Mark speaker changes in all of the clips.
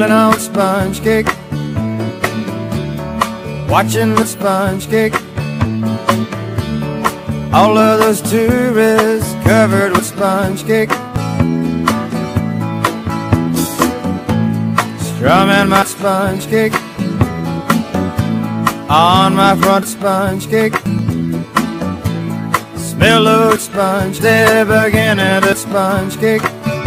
Speaker 1: nibbling on sponge cake, watching the sponge cake. All of those tourists covered with sponge cake, strumming my sponge cake on my front sponge cake. Smell of sponge, they're beginning to sponge cake.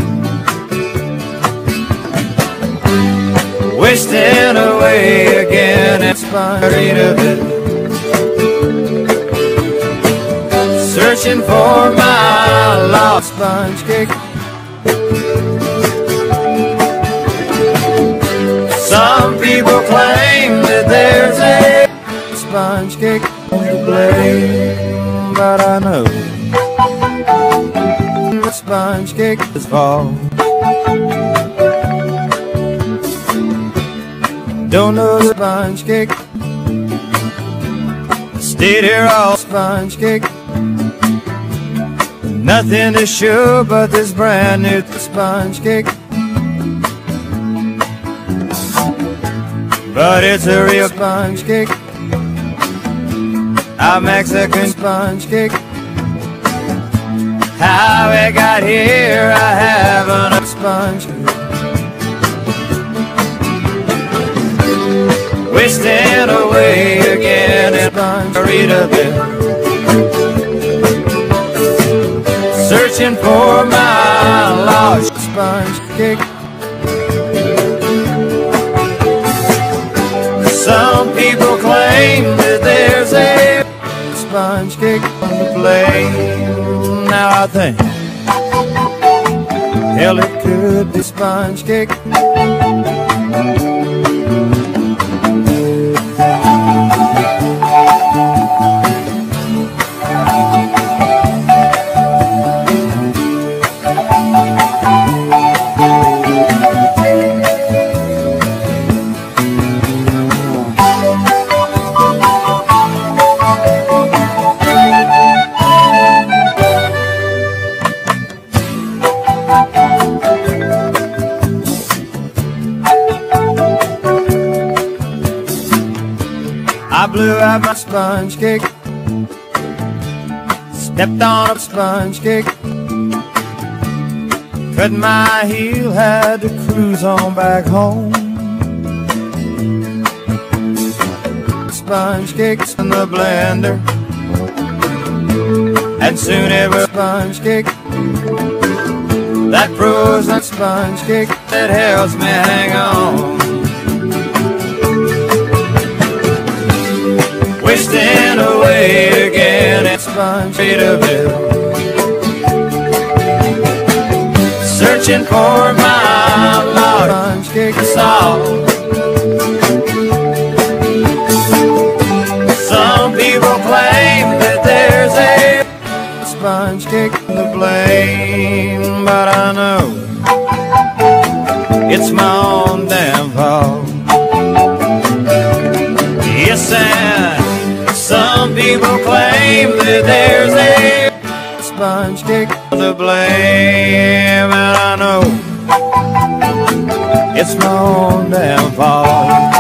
Speaker 1: Wasting away again at sponge of it, searching for my lost sponge cake. Some people claim that there's a sponge cake to blame, but I know the sponge cake is false. Don't know the sponge cake, stayed here all sponge cake. Nothing to show but this brand new sponge cake. But it's a real sponge cake, a Mexican sponge cake. How it got here, I haven't a sponge cake. Wasting away again in Margaritaville, searching for my lost sponge cake. Some people claim that there's a sponge cake on the plane. Now I think, hell, it could be sponge cake. I blew out my sponge cake, stepped on a sponge cake, cut my heel, had to cruise on back home. Sponge cakes in the blender, and soon it was sponge cake. That frozen sponge cake that helps me hang on. Wasting away again at Margaritaville, searching for my lost sponge cake salt. Some people claim that there's a sponge cake to blame, but I know it's my own damn fault. Yes, and some people claim that there's a sponge cake to blame, and I know it's my own damn fault.